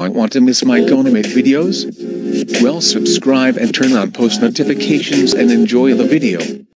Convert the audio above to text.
don't want to miss my gonna make videos? Well, subscribe and turn on post notifications and enjoy the video.